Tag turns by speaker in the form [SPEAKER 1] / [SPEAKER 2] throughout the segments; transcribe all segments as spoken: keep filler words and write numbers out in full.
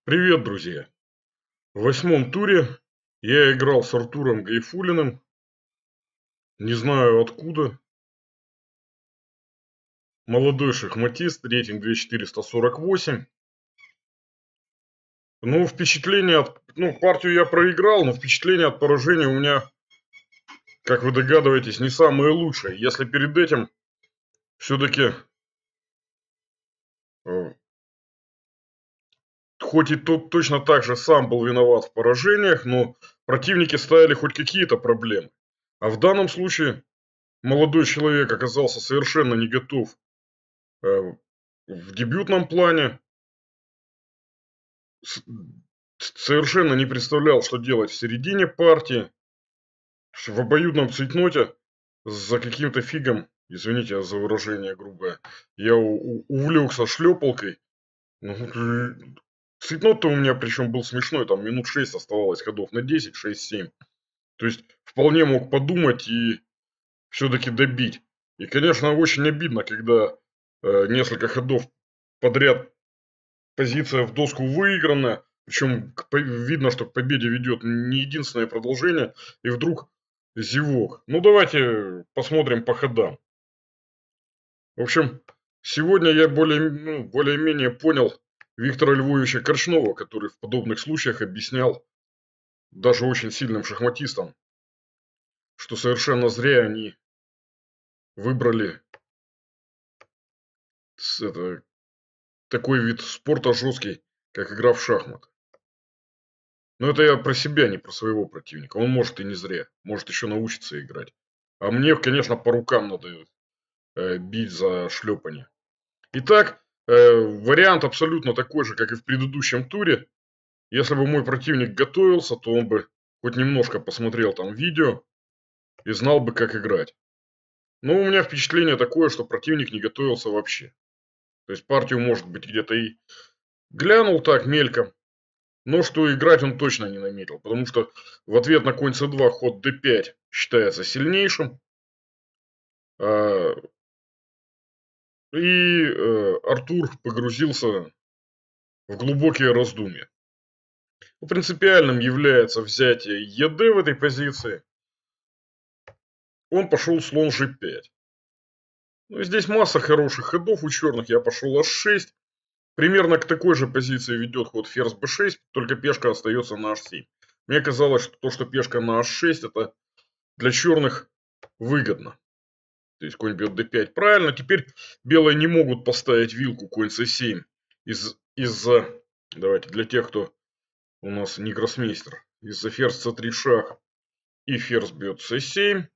[SPEAKER 1] Привет, друзья! В восьмом туре я играл с Артуром Гайфуллиным. Не знаю откуда. Молодой шахматист, рейтинг две тысячи четыреста сорок восемь. Ну, впечатление от... Ну, партию я проиграл, но впечатление от поражения у меня, как вы догадываетесь, не самое лучшее. Если перед этим все-таки, э, хоть и тот точно так же сам был виноват в поражениях, но противники ставили хоть какие-то проблемы. А в данном случае молодой человек оказался совершенно не готов э, в дебютном плане, совершенно не представлял, что делать в середине партии. В обоюдном цейтноте за каким-то фигом, извините за выражение грубое, я увлекся шлепалкой. Ну, цейтнот-то у меня причем был смешной, там минут шесть оставалось ходов на десять, шесть-семь. То есть вполне мог подумать и все-таки добить. И, конечно, очень обидно, когда э, несколько ходов подряд позиция в доску выиграна, причем видно, что к победе ведет не единственное продолжение, и вдруг зевок. Ну, давайте посмотрим по ходам. В общем, сегодня я более, ну, более-менее понял Виктора Львовича Корчнова, который в подобных случаях объяснял даже очень сильным шахматистам, что совершенно зря они выбрали это, такой вид спорта жесткий, как игра в шахматы. Но это я про себя, не про своего противника. Он может и не зря. Может еще научиться играть. А мне, конечно, по рукам надо э, бить за шлепание. Итак, э, вариант абсолютно такой же, как и в предыдущем туре. Если бы мой противник готовился, то он бы хоть немножко посмотрел там видео и знал бы, как играть. Но у меня впечатление такое, что противник не готовился вообще. То есть партию, может быть, где-то и глянул так мельком. Но что играть он точно не наметил, потому что в ответ на конь цэ два ход дэ пять считается сильнейшим. А, и э, Артур погрузился в глубокие раздумья. Принципиальным является взятие е дэ в этой позиции. Он пошел слон жэ пять. Ну, здесь масса хороших ходов у черных. Я пошел аш шесть. Примерно к такой же позиции ведет ход ферзь бэ шесть, только пешка остается на аш семь. Мне казалось, что то, что пешка на аш шесть, это для черных выгодно. То есть конь бьет дэ пять. Правильно, теперь белые не могут поставить вилку конь цэ семь. Из, из-за, давайте, для тех, кто у нас не гроссмейстер, из-за ферзь цэ три шах и ферзь бьет цэ семь.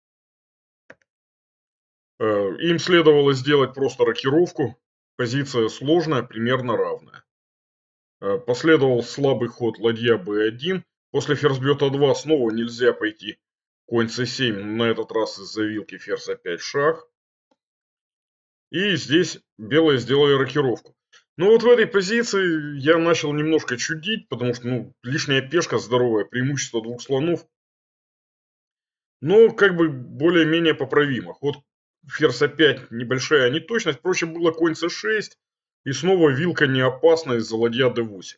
[SPEAKER 1] Им следовало сделать просто рокировку. Позиция сложная, примерно равная. Последовал слабый ход ладья бэ один. После ферзь бьет а два снова нельзя пойти конь цэ семь. На этот раз из-за вилки ферзь опять шах. И здесь белые сделали рокировку. Ну вот в этой позиции я начал немножко чудить, потому что ну, лишняя пешка здоровая, преимущество двух слонов. Но как бы более-менее поправимо. Ход ферзь опять небольшая неточность. Впрочем, было конь цэ шесть. И снова вилка не опасна из-за ладья дэ восемь.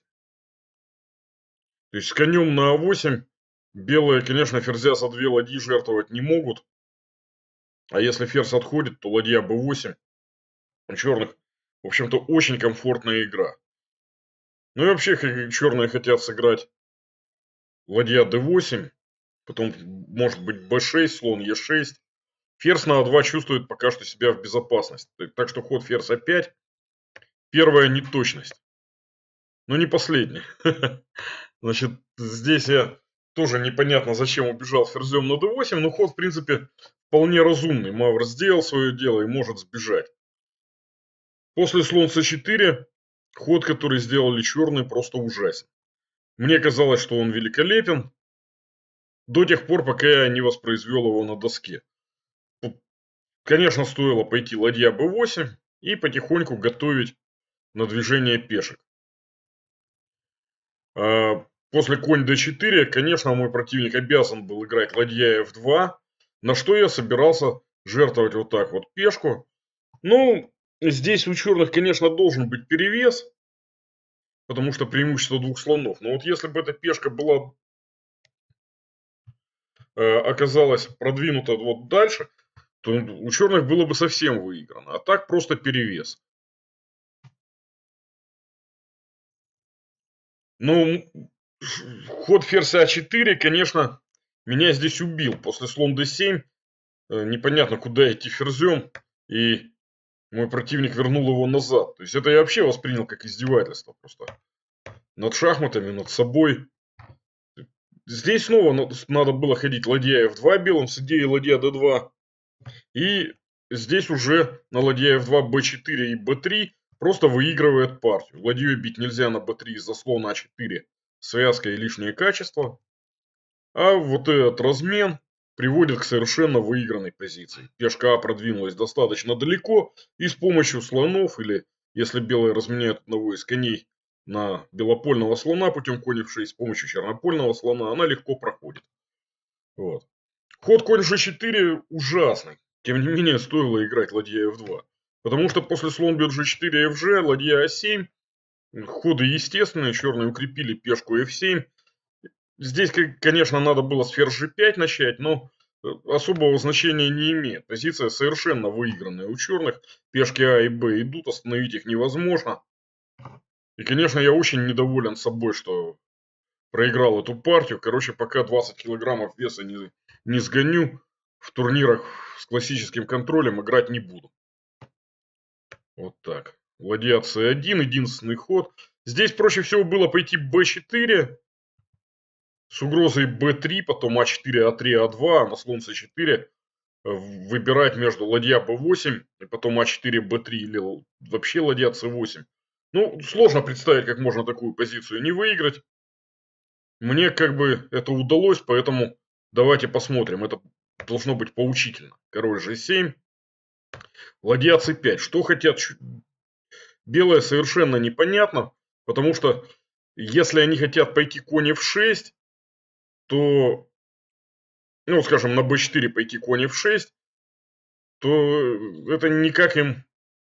[SPEAKER 1] То есть с конем на а восемь белые, конечно, ферзя за две ладьи жертвовать не могут. А если ферзь отходит, то ладья бэ восемь у черных, в общем-то, очень комфортная игра. Ну и вообще, черные хотят сыграть ладья дэ восемь, потом может быть бэ шесть, слон е шесть. Ферзь на а два чувствует пока что себя в безопасности. Так что ход ферзь а пять. Первая неточность. Но не последняя. Значит, здесь я тоже непонятно, зачем убежал ферзем на дэ восемь. Но ход, в принципе, вполне разумный. Мавр сделал свое дело и может сбежать. После слон цэ четыре ход, который сделали черные, просто ужасен. Мне казалось, что он великолепен. До тех пор, пока я не воспроизвел его на доске. Конечно, стоило пойти ладья бэ восемь и потихоньку готовить на движение пешек. После конь дэ четыре, конечно, мой противник обязан был играть ладья эф два, на что я собирался жертвовать вот так вот пешку. Ну, здесь у черных, конечно, должен быть перевес, потому что преимущество двух слонов. Но вот если бы эта пешка была, э, оказалась продвинута вот дальше, то у черных было бы совсем выиграно. А так просто перевес. Ну, ход ферзь а четыре, конечно, меня здесь убил. После слон дэ семь э, непонятно, куда идти ферзем. И мой противник вернул его назад. То есть это я вообще воспринял как издевательство просто. Над шахматами, над собой. Здесь снова надо было ходить ладья эф два белым с идеей ладья дэ два. И здесь уже на ладья эф два бэ четыре и бэ три просто выигрывает партию. Ладьей бить нельзя на бэ три из-за слона а четыре. Связка и лишнее качество. А вот этот размен приводит к совершенно выигранной позиции. Пешка А продвинулась достаточно далеко, и с помощью слонов, или если белые разменяют одного из коней на белопольного слона путем конь эф шесть, с помощью чернопольного слона, она легко проходит. Вот. Ход конь жэ четыре ужасный. Тем не менее, стоило играть ладья эф два. Потому что после слон бьет жэ четыре, эф жэ, ладья а семь, ходы естественные, черные укрепили пешку эф семь. Здесь, конечно, надо было с ферзь жэ пять начать, но особого значения не имеет. Позиция совершенно выигранная у черных. Пешки А и Б идут, остановить их невозможно. И, конечно, я очень недоволен собой, что проиграл эту партию. Короче, пока двадцать килограммов веса не, не сгоню, в турнирах с классическим контролем играть не буду. Вот так. Ладья цэ один, единственный ход. Здесь проще всего было пойти бэ четыре. С угрозой бэ три, потом а четыре, а три, а два, а на слон цэ четыре выбирать между ладья бэ восемь, и потом а четыре, бэ три или вообще ладья цэ восемь. Ну, сложно представить, как можно такую позицию не выиграть. Мне как бы это удалось, поэтому давайте посмотрим. Это должно быть поучительно. Король жэ семь, ладья цэ пять. Что хотят белые, совершенно непонятно, потому что если они хотят пойти конь эф шесть, то, ну, скажем, на бэ четыре пойти конь эф шесть, то это никак им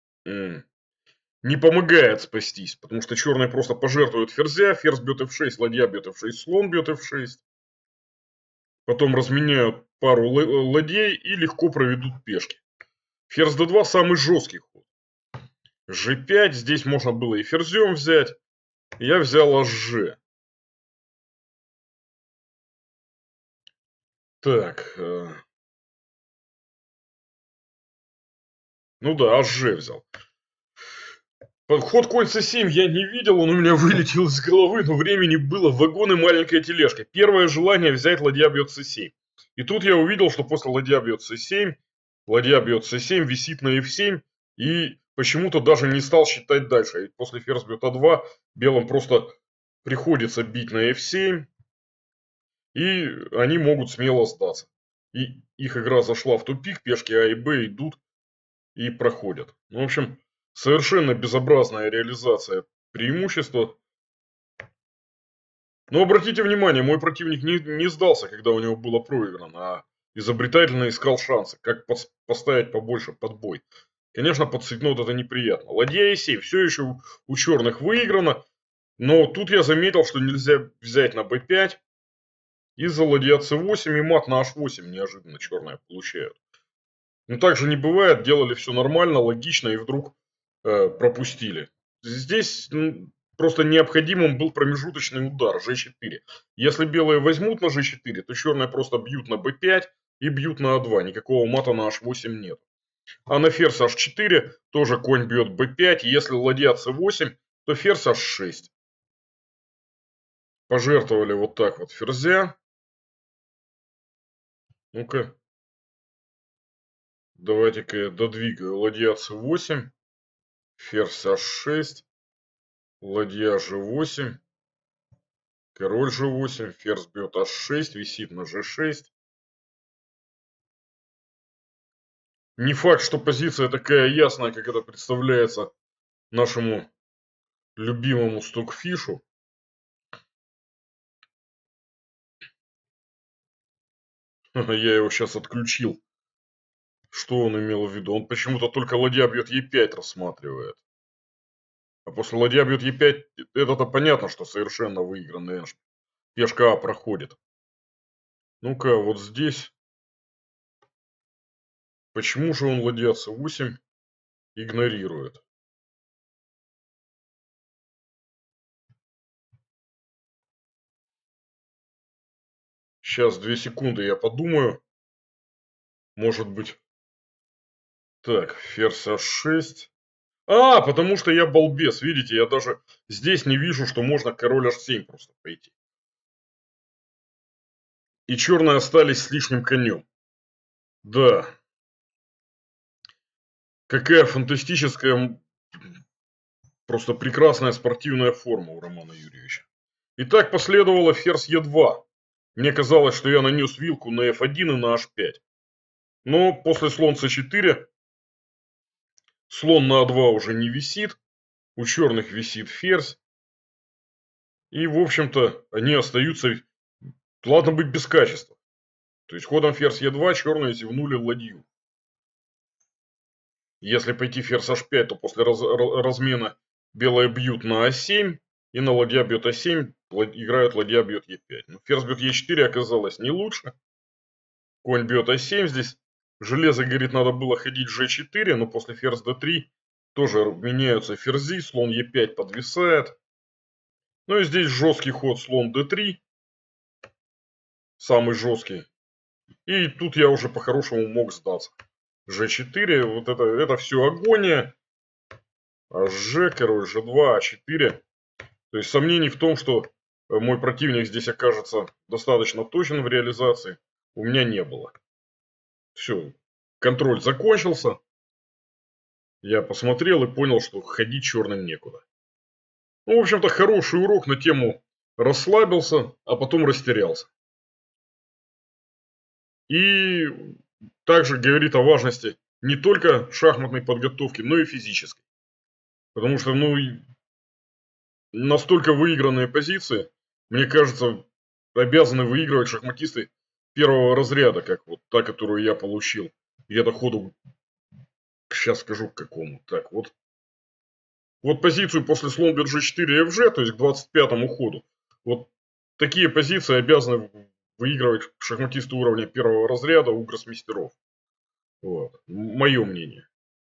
[SPEAKER 1] не помогает спастись, потому что черные просто пожертвуют ферзя, ферзь бьет эф шесть, ладья бьет эф шесть, слон бьет эф шесть. Потом разменяют пару ладей и легко проведут пешки. Ферзь дэ два самый жесткий ход. жэ пять, здесь можно было и ферзем взять. Я взял аш-же. Так. Ну да, аш-же взял. Ход конь цэ семь я не видел, он у меня вылетел из головы, но времени было. Вагон и маленькая тележка. Первое желание взять ладья бьет цэ семь. И тут я увидел, что после ладья бьет цэ семь, ладья бьет цэ семь, висит на эф семь. И почему-то даже не стал считать дальше. Ведь после ферзь бьет а два белым просто приходится бить на эф семь. И они могут смело сдаться. И их игра зашла в тупик, пешки А и Б идут и проходят. Ну, в общем, совершенно безобразная реализация преимущества. Но обратите внимание, мой противник не, не сдался, когда у него было проиграно, а изобретательно искал шансы, как под, поставить побольше под бой. Конечно, под цветнот это неприятно. Ладья е семь все еще у, у черных выиграно, но тут я заметил, что нельзя взять на бэ пять. Из-за ладья цэ восемь и мат на аш восемь неожиданно черные получают. Но так же не бывает, делали все нормально, логично и вдруг э, пропустили. Здесь ну, просто необходимым был промежуточный удар жэ четыре. Если белые возьмут на жэ четыре, то черные просто бьют на бэ пять и бьют на а два. Никакого мата на аш восемь нет. А на ферзь аш четыре тоже конь бьет бэ пять. Если ладья цэ восемь, то ферзь аш шесть. Пожертвовали вот так вот ферзя. Ну-ка. Давайте-ка я додвигаю ладья цэ восемь. Ферзь аш шесть. Ладья жэ восемь. Король жэ восемь. Ферзь бьет аш шесть. Висит на жэ шесть. Не факт, что позиция такая ясная, как это представляется нашему любимому Стокфишу. Я его сейчас отключил. Что он имел в виду? Он почему-то только ладья бьет е пять рассматривает. А после ладья бьет е пять, это-то понятно, что совершенно выигранный эндшпиль. Пешка А проходит. Ну-ка, вот здесь. Почему же он ладья цэ восемь игнорирует? Сейчас, две секунды, я подумаю. Может быть. Так, ферзь а шесть. А, потому что я балбес, видите, я даже здесь не вижу, что можно король аш семь просто пойти. И черные остались с лишним конем. Да. Какая фантастическая, просто прекрасная спортивная форма у Романа Юрьевича. Итак, последовало ферзь е два. Мне казалось, что я нанес вилку на эф один и на аш пять. Но после слон цэ четыре слон на а два уже не висит. У черных висит ферзь. И, в общем-то, они остаются, ладно быть, без качества. То есть ходом ферзь е два черные зевнули ладью. Если пойти ферзь аш пять, то после раз, размена белые бьют на а семь. И на ладья бьет а семь, играют ладья бьет е пять. Но ферзь бьет е четыре оказалось не лучше. Конь бьет а семь здесь. Железо, говорит, надо было ходить же четыре, но после ферзь дэ три тоже меняются ферзи. Слон е пять подвисает. Ну и здесь жесткий ход слон дэ три. Самый жесткий. И тут я уже по-хорошему мог сдаться. же четыре, вот это, это все агония. Ж, король, же два, а четыре. То есть сомнений в том, что мой противник здесь окажется достаточно точен в реализации, у меня не было. Все, контроль закончился. Я посмотрел и понял, что ходить черным некуда. Ну, в общем-то, хороший урок на тему расслабился, а потом растерялся. И также говорит о важности не только шахматной подготовки, но и физической. Потому что, ну, настолько выигранные позиции, мне кажется, обязаны выигрывать шахматисты первого разряда, как вот та, которую я получил. Где-то ходу, сейчас скажу к какому. Так, вот. Вот позицию после слон бьет же четыре эф же, то есть к двадцать пятому ходу. Вот такие позиции обязаны выигрывать шахматисты уровня первого разряда у гроссмейстеров. Вот. Мое мнение.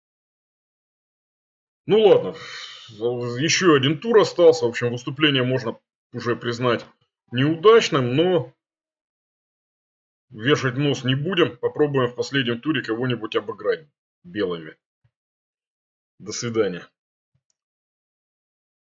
[SPEAKER 1] Ну ладно, еще один тур остался. В общем, выступление можно уже признать неудачным, но вешать нос не будем. Попробуем в последнем туре кого-нибудь обыграть белыми. До свидания.